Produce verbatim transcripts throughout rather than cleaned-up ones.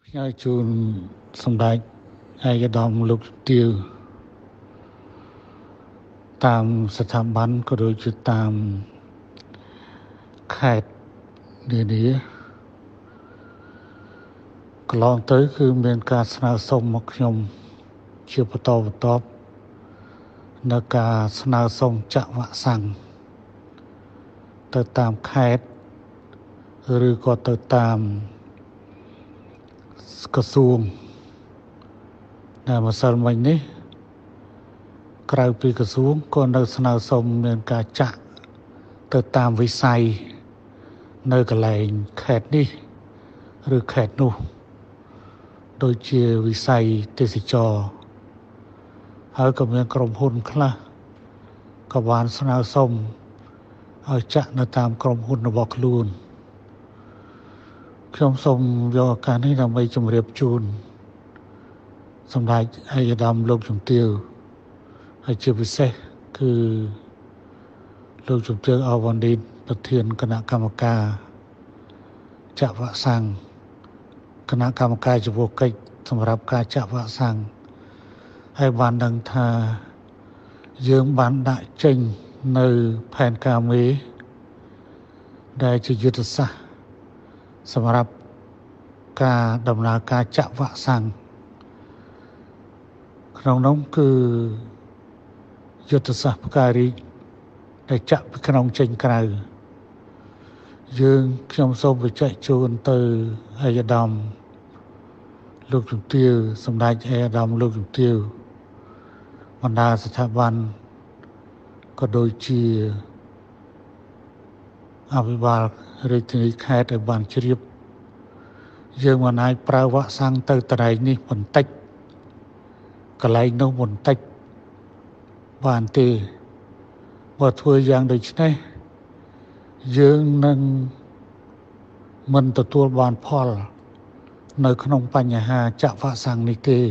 ខ្ញុំជូនសម្ដេចឯកឧត្តមលោកទាវតាមស្ថាប័នក៏ដូចជាតាមខេត្តនានាកន្លងទៅគឺមានការស្នើសុំមកខ្ញុំជាបន្តបន្ទាប់នៅការស្នើសុំចាក់វ៉ាក់សាំងទៅតាមខេត្តឬក៏ទៅតាមក្រសួងដែលម្សិលមិញនេះក្រៅពីក្រសួងក៏នៅស្នើសុំមានការចាក់ទៅតាមវិស័យនៅកន្លែងខេត្តនេះឬខេត្តនោះដូចជាវិស័យទេសចរណ៍ហើយក៏មានក្រុមហ៊ុនខ្លះក៏បានស្នើសុំឲ្យចាក់នៅតាមក្រុមហ៊ុនរបស់ខ្លួនខ្ញុំសូមយកឱកាសនេះដើម្បីជម្រាបជូនសម្ដេចឯកឧត្តមលោកជំទាវហើយជាពិសេសគឺលោកជំទាវ អវណ្ឌិតប្រធានគណៈកម្មការចាក់វ៉ាក់សាំងគណៈកម្មការចំពោះកិច្ចសម្រាប់ការចាក់វ៉ាក់សាំងហើយបានដឹងថាយើងបានដាក់ចេញនៅផែនការមេដែលជាយុទ្ធសាស្ត្រសម្រាប់ការដំណើរការចាក់វ៉ាក់សាំងក្នុងនោះគឺយុទ្ធសាស្ត្រផ្កាយរីកដែលចាក់ពីក្នុងចេញក្រៅយើងខ្ញុំសូមបញ្ជាក់ជូនទៅឯកឧត្តមលោកជំទាវសម្ដេចឯកឧត្តមលោកជំទាវបណ្ដាស្ថាប័នក៏ដូចជាអភិបាលរាជធានីខេត្តឲ្យបានជ្រាបយើងមិនអាចប្រើវ៉ាក់សាំងទៅកន្លែងនេះបន្តិចកន្លែងនោះបន្តិចបានទេបើធ្វើយ៉ាងដូចនេះយើងនឹងមិនទទួលបានផលនៅក្នុងបញ្ហាចាក់វ៉ាក់សាំងនេះទេ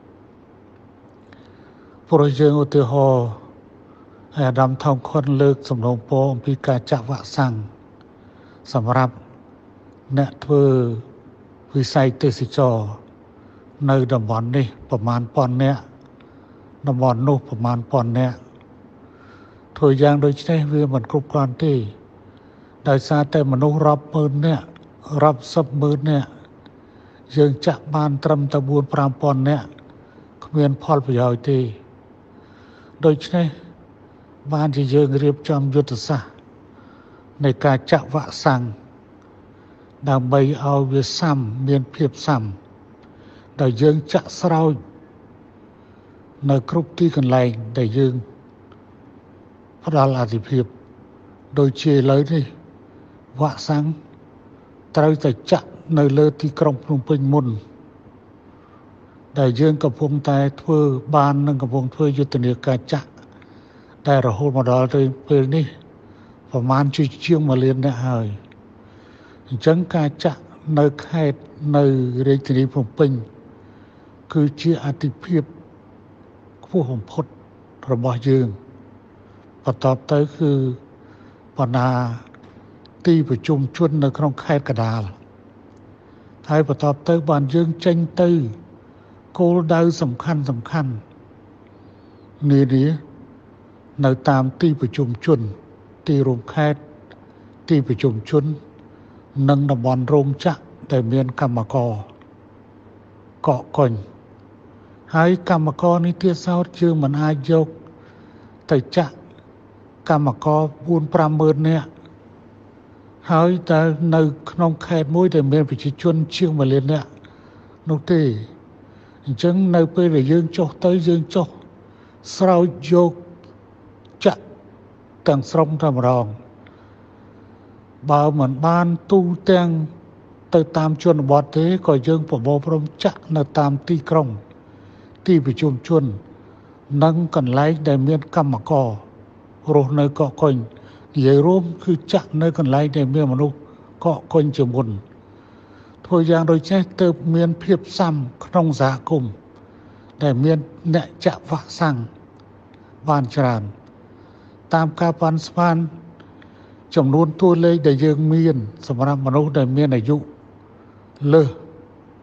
ព្រោះយើងឧទាហរណ៍អាដាមថោងខុនលើកសំណូមពរអំពីការចាក់វ៉ាក់សាំងសម្រាប់អ្នកធ្វើវិស័យទេសចរណ៍នៅតំបន់នេះប្រមាណពាន់នាក់តំបន់នោះប្រមាណពាន់នាក់ធ្វើយ៉ាងដូចនេះវាមិនគ្រប់គ្រាន់ទេដោយសារតែមនុស្សរាប់ម៉ឺននាក់រាប់សិបម៉ឺននាក់យើងចាក់បានត្រឹមតែ បួនប្រាំពាន់នាក់គ្មានផលប្រយោជន៍ទេដូច្នេះបានជាយើងរៀបចំយុទ្ធសាស្ត្រនៃការចាក់វ៉ាក់សាំងដើម្បីឲ្យវាសាំមានភាពសាំដែលយើងចាក់ស្រោចនៅគ្រប់ទីកន្លែងដែលយើងផ្ដល់អាទិភាពដូចជាឥឡូវនេះវ៉ាក់សាំងត្រូវតែចាក់នៅលើទីក្រុងភ្នំពេញមុនដែលយើងកំពុងតែធ្វើបាននិងកំពុងធ្វើយុទ្ធនាការចាក់តែរហូតមកដល់ទៅពេលនេះប្រមាណជាជាងមួយលានអ្នកហើយអញ្ចឹងការចាក់នៅខេត្តនៅរាជធានីភ្នំពេញគឺជាអាទិភាពខ្ពស់បំផុតរបស់យើងបន្ទាប់ទៅគឺបណ្ដាទីប្រជុំជននៅក្នុងខេត្តកណ្ដាលហើយបន្ទាប់ទៅបានយើងចេញទៅគោលដៅសំខាន់សំខាន់នានានៅតាមទីប្រជុំជនទីរួមខេត្តទីប្រជុំជននិងតំបន់រោងចក្រដែលមានកម្មករកកកុញហើយកម្មករនេះទៀតសោតយើងមិនអាចយកទៅចាក់កម្មករបួនប្រាំម៉ឺននាក់ហើយតែនៅក្នុងខេត្តមួយដែលមានប្រជាជនជាងមួយលាននាក់នោះទេអញ្ចឹងនៅពេលដែលយើងចុះទៅយើងចុះស្រោចយកចាក់ទាំងស្រុងតែម្ដងបើមិនបានទូទាំងទៅតាមជនបទទេក៏យើងប្រមូលផ្ដុំចាក់នៅតាមទីក្រុងទីប្រជុំជននិងកន្លែងដែលមានកម្មកររស់នៅកកកុញនិយាយរួមគឺចាក់នៅកន្លែងដែលមានមនុស្សកកកុញជាមុនធ្វើយ៉ាងដូចនេះទើបមានភាពសាំក្នុងសហគមន៍ដែលមានអ្នកចាក់វ៉ាក់សាំងបានច្រើនតាមការប៉ាន់ស្មានចំនួនតួលេខដែលយើងមានសម្រាប់មនុស្សដែលមានអាយុលើស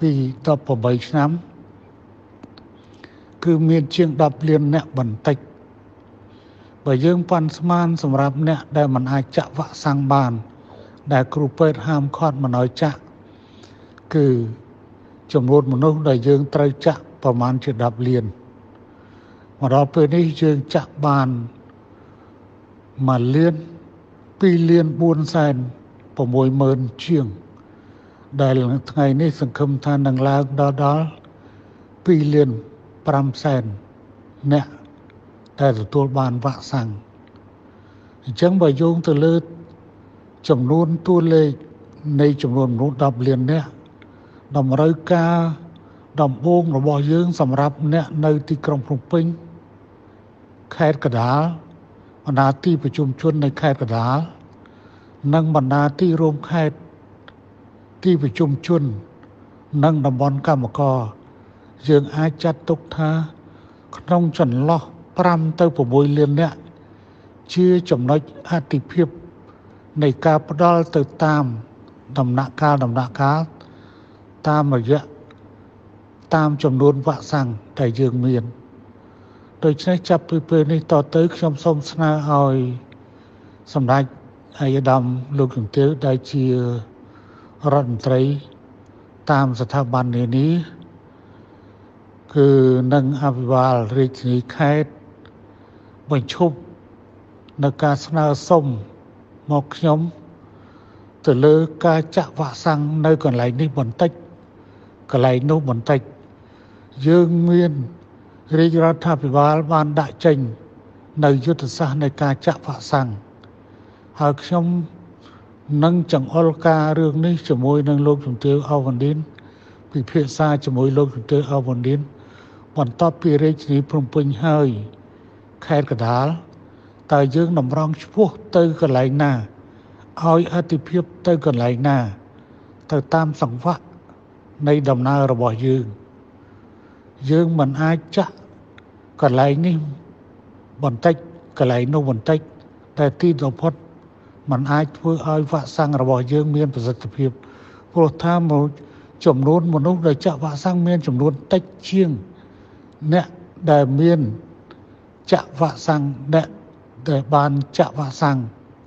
ពីដប់8ឆ្នាំគឺមានជាង10លានអ្នកបន្តិចបើយើងប៉ាន់ស្មានសម្រាប់អ្នកដែលមិនអាចចាក់វ៉ាក់សាំងបានដែលគ្រូពេទ្យហាមឃាត់មិនឲ្យចាក់គឺចំនួនមនុស្សដែលយើងត្រូវចាក់ប្រមាណជា10លានមកដល់ពេលនេះយើងចាក់បាន1លាន2លាន4សែន6ម៉ឺនជាងដែលថ្ងៃនេះសង្ឃឹមថានឹងឡើងដល់ដល់2លាន5សែនអ្នកដែលទទួលបានវ៉ាក់សាំងអញ្ចឹងបើយោងទៅលើចំនួនតួលេខនៃចំនួនមនុស្ស10លាននាក់តម្រូវការដំបូងរបស់យើងសម្រាប់អ្នកនៅទីក្រុងភ្នំពេញខេត្តកណ្ដាលបណ្ដាទីប្រជុំជននៅខេត្តកណ្ដាលនិងបណ្ដាទីរួមខេត្តទីប្រជុំជននិងតំបន់កម្មករយើងអាចចាត់ទុកថាក្នុងចន្លោះ5ទៅ6លាននាក់ជាចំណុចអាទិភាពនៃការផ្ដល់ទៅតាមដំណាក់កាលដំណាក់កាលតាមរយៈតាមចំនួនវ៉ាក់សាំងដែលយើងមានដូច្នេះចាប់ពីពេលនេះតទៅខ្ញុំសូមស្នើឲ្យសម្ដេចអាយដាមលោកជំទាវដែលជារដ្ឋមន្ត្រីតាមស្ថាប័ននានាគឺនឹងអភិបាលរាជធានីខេត្តបញ្ឈប់នៅការស្នើសុំមកខ្ញុំទៅលើការចាក់វ៉ាក់សាំងនៅកន្លែងនេះបន្តិចកន្លែងនោះបន្តិចយើងមានរាជរដ្ឋាភិបាលបានដាក់ចេញនៅយុទ្ធសាស្ត្រនៃការចាក់វ៉ាក់សាំងហើយខ្ញុំនឹងចង្អុលការរឿងនេះជាមួយនឹងលោកជំទាវ អវណ្ឌិនពិភាក្សាជាមួយលោកជំទាវ អវណ្ឌិនបន្ទាប់ពីរាជធានីភ្នំពេញហើយខេត្តកណ្ដាលតើយើងតម្រង់ឆ្ពោះទៅកន្លែងណាឲ្យអតិភិបទៅកន្លែងណាទៅតាមសង្វាក់នៃដំណើររបស់យើងយើងមិនអាចចាក់កន្លែងនេះបន្តិចកន្លែងនោះបន្តិចតែទីបំផុតมันអាចធ្វើឲ្យវ៉ាក់សាំងរបស់យើងមានប្រសិទ្ធភាពព្រោះថាចំនួនមនុស្សដែលចាក់វ៉ាក់សាំងមានចំនួនតិចជាងអ្នកដែលមានចាក់វ៉ាក់សាំងអ្នកដែលបានចាក់វ៉ាក់សាំង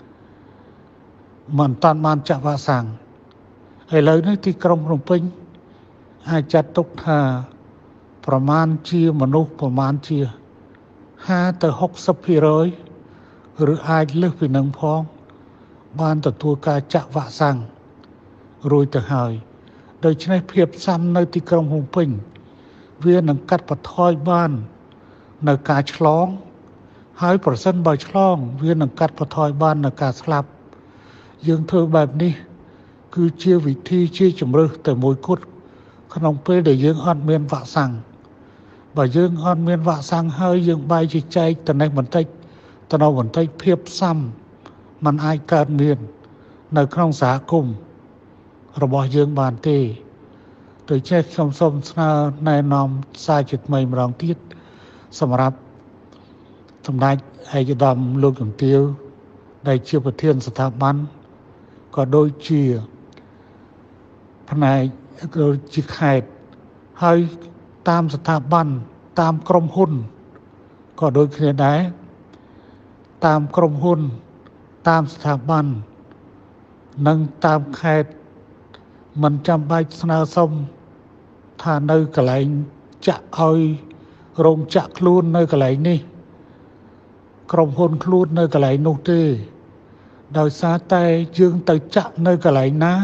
មិនតាន់បានចាក់វ៉ាក់សាំងឥឡូវនេះទីក្រុងភ្នំពេញអាចចាត់ទុកថាប្រមាណជាមនុស្សប្រមាណជា50ទៅ60%ឬអាចលើសពីនឹងផងបានទទួលការចាក់វ៉ាក់សាំងរួចទៅហើយដូច្នេះភាពស៊ាំនៅទីក្រុងភ្នំពេញវានឹងកាត់បន្ថយបាននៅការឆ្លងហើយប្រសិនបើឆ្លងវានឹងកាត់បន្ថយបាននៅការស្លាប់យើងធ្វើបែបនេះគឺជាវិធីជាជំរើសតែមួយគត់ក្នុងពេលដែលយើងអត់មានវ៉ាក់សាំងបើយើងអត់មានវ៉ាក់សាំងហើយយើងបែរជាចែកទៅនេះបន្តិចទៅនោះបន្តិចភាពស៊ាំมันអាចកើតមាននៅក្នុងសហគមន៍របស់យើងបានទេដូច្នេះខ្ញុំសូមស្នើណែនាំសារជាថ្មីម្ដងទៀតសម្រាប់សម្ដេចឯកឧត្តមលោកជំទាវដែលជាប្រធានស្ថាប័នក៏ដូចជាផ្នែកដូចជាខេត្តហើយតាមស្ថាប័នតាមក្រុមហ៊ុនក៏ដូចគ្នាដែរតាមក្រុមហ៊ុនតាមស្ថាប័ននិងតាមខេត្តមិនចាំបាច់ស្នើសុំថានៅកន្លែងចាក់ឲ្យរោងចក្រខ្លួននៅកន្លែងនេះក្រុមហ៊ុនខ្លួននៅកន្លែងនោះទេដោយសារតែយើងទៅចាក់នៅកន្លែងណា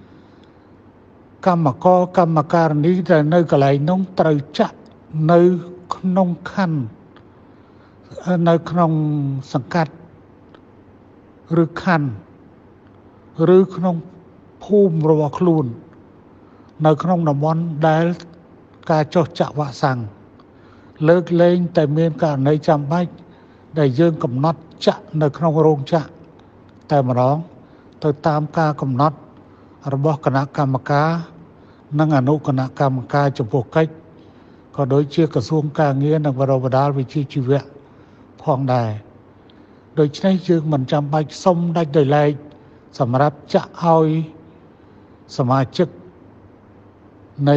កម្មករកម្មការនីដែលនៅកន្លែងនោះត្រូវចាក់នៅក្នុងខណ្ឌនៅក្នុងសង្កាត់ឬខណ្ឌឬក្នុងភូមិរបស់ខ្លួននៅក្នុងតំបន់ដែលការចុះចាក់វ៉ាក់សាំងលើកលែងតែមានករណីចាំបាច់ដែលយើងកំណត់ចាក់នៅក្នុងរោងចក្រតែម្ដងទៅតាមការកំណត់របស់គណៈកម្មការនិងអនុគណៈកម្មការចំពោះកិច្ចក៏ដូចជាក្រសួងការងារនិងបណ្ដុះបណ្ដាលវិជ្ជាជីវៈផងដែរដូច្នេះយើងមិនចាំបាច់សុំដាច់ដោយឡែកសម្រាប់ចាក់ឲ្យសមាជិកใน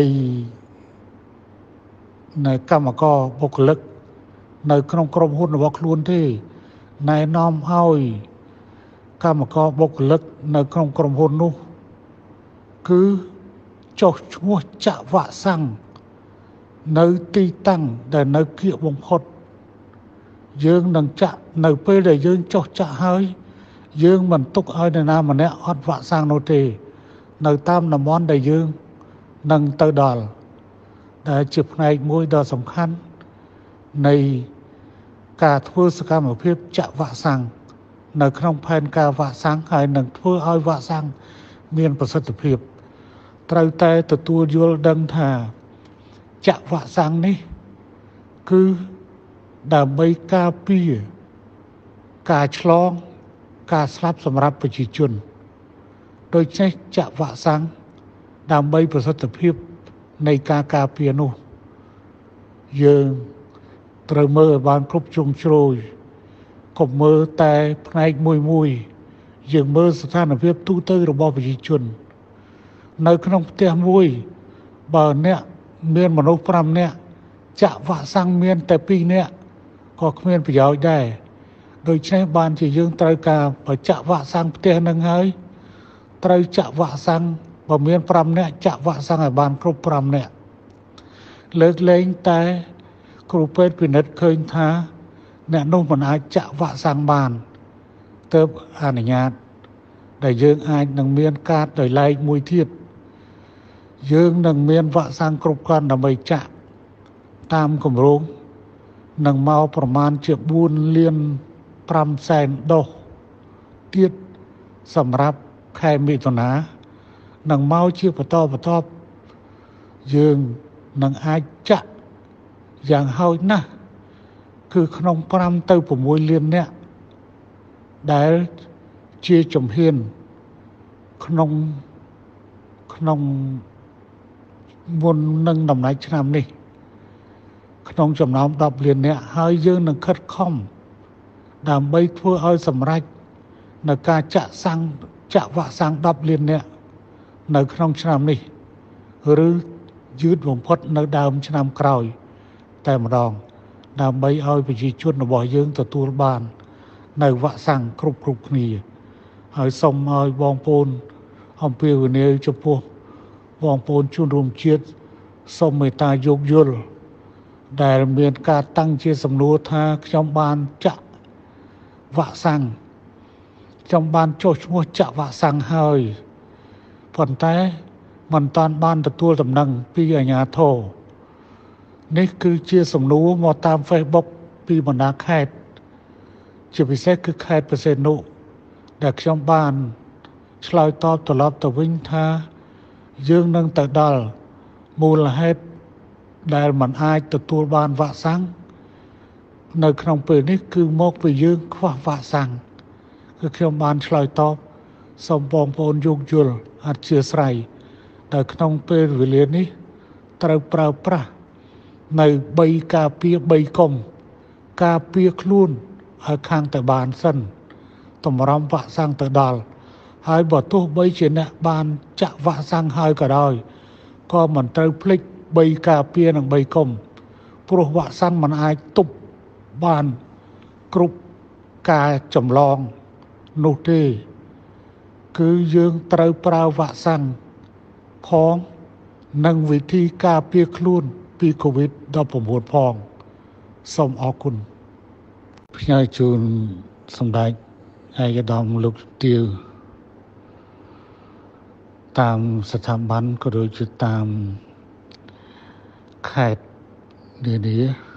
ในកម្មករបុគ្គលិកនៅក្នុងក្រុមហ៊ុនរបស់ខ្លួនទេណែនាំឲ្យកម្មករបុគ្គលិកនៅក្នុងក្រុមហ៊ុននោះគឺចុះឈ្មោះចាក់វ៉ាក់សាំងនៅទីតាំងដែលនៅគៀកបំផុតយើងនឹងចាក់នៅពេលដែលយើងចុះចាក់ហើយយើងមិនទុកឲ្យនរណាម្នាក់អត់វ៉ាក់សាំងនោះទេនៅតាមតំបន់ដែលយើងនឹងទៅដល់ដែលជាផ្នែកមួយដ៏សំខាន់នៃការធ្វើសកម្មភាពចាក់វ៉ាក់សាំងនៅក្នុងផែនការវ៉ាក់សាំងហើយនឹងធ្វើឲ្យវ៉ាក់សាំងមានប្រសិទ្ធភាពត្រូវតែទទួលយល់ដឹងថាចាក់វ៉ាក់សាំងនេះគឺដើម្បីការពារការឆ្លងការស្លាប់សម្រាប់ប្រជាជនដូច្នេះចាក់វ៉ាក់សាំងដើម្បីប្រសិទ្ធភាពនៃការការពារនោះយើងត្រូវមើលឲ្យបានគ្រប់ជ្រុងជ្រោយកុំមើលតែផ្នែកមួយមួយយើងមើលស្ថានភាពទូទៅរបស់ប្រជាជននៅក្នុងផ្ទះមួយបើអ្នកមានមនុស្ស5នាក់ចាក់វ៉ាក់សាំងមានតែ2នាក់ក៏គ្មានប្រយោជន៍ដែរដូច្នេះបានជាយើងត្រូវការបើចាក់វ៉ាក់សាំងផ្ទះនឹងហើយត្រូវចាក់វ៉ាក់សាំងបើមាន5នាក់ចាក់វ៉ាក់សាំងឲ្យបានគ្រប់5នាក់លើកលែងតែគ្រូពេទ្យពិនិត្យឃើញថាអ្នកនោះមិនអាចចាក់វ៉ាក់សាំងបានទើបអនុញ្ញាតដែលយើងអាចនឹងមានកាតដោយឡែកមួយទៀតយើងនឹងមានវ៉ាក់សាំងគ្រប់គ្រាន់ដើម្បីចាក់តាមគម្រោងនឹងមកប្រមាណជា4លាន5សែនដូសទៀតសម្រាប់ខែមិថុនានឹងមកជាបន្តបន្ទាប់យើងនឹងអាចចាក់យ៉ាងហោចណាស់គឺក្នុង5ទៅ6លាននាក់ដែលជាជំហានក្នុងក្នុងមុននឹងដំណាច់ឆ្នាំនេះក្នុងចំណោម10លាននាក់ហើយយើងនឹងខិតខំដើម្បីធ្វើឲ្យសម្រេចនៅការចាក់សាំងចាក់វ៉ាក់សាំង10លាននាក់នៅក្នុងឆ្នាំនេះឬយឺតបំផុតនៅដើមឆ្នាំក្រោយតែម្ដងដើម្បីឲ្យប្រជាជនរបស់យើងទទួលបាននៅវ៉ាក់សាំងគ្រប់គ្រប់គ្នាហើយសូមឲ្យបងប្អូនអំពាវនាវចំពោះបងប្អូនជនរួមជាតិសូមមេត្តាយោគយល់ដែលមានការតាំងជាសំណួរថាខ្ញុំបានចាក់វ៉ាក់សាំងខ្ញុំបានចុះឈ្មោះចាក់វ៉ាក់សាំងហើយប៉ុន្តែមិនតាន់បានទទួលដំណឹងពីអាជ្ញាធរនេះគឺជាសំណួរមកតាម Facebook ពីបណ្ដាខេត្តជាពិសេសគឺខេត្តបរសេនុដែលខ្ញុំបានឆ្លើយតបត្រឡប់ទៅវិញថាយើងនឹងទៅដល់មូលហេតុដែលមិនអាចទទួលបានវ៉ាក់សាំងនៅក្នុងពេលនេះគឺមកពីយើងខ្វះវ៉ាក់សាំងគឺខ្ញុំបានឆ្លើយតបសូមបងប្អូនយោគយល់អធិស្ឋានតែក្នុងពេលវេលានេះត្រូវប្រើប្រាស់នៅ3ការពារ3កុំការពារខ្លួនឲ្យខាងតែបានសិនតម្រាំវ៉ាក់សាំងទៅដល់ហើយបើទោះបីជាអ្នកបានចាក់វ៉ាក់សាំងហើយក៏ដោយក៏មិនត្រូវភ្លេច3ការពារនិង3កុំព្រោះវ៉ាក់សាំងមិនអាចទប់បានគ្រប់ការចម្លងនោះទេគឺយើងត្រូវប្រើវ៉ាក់សាំងផងនិងវិធីការពារខ្លួនពី កូវីដ ដប់ប្រាំបួន ផងសូមអរគុណផ្ញើជូនសម្ដេចឯកឧត្តមលោកទាវតាមស្ថាប័នក៏ដូចជាតាមខេត្តនានា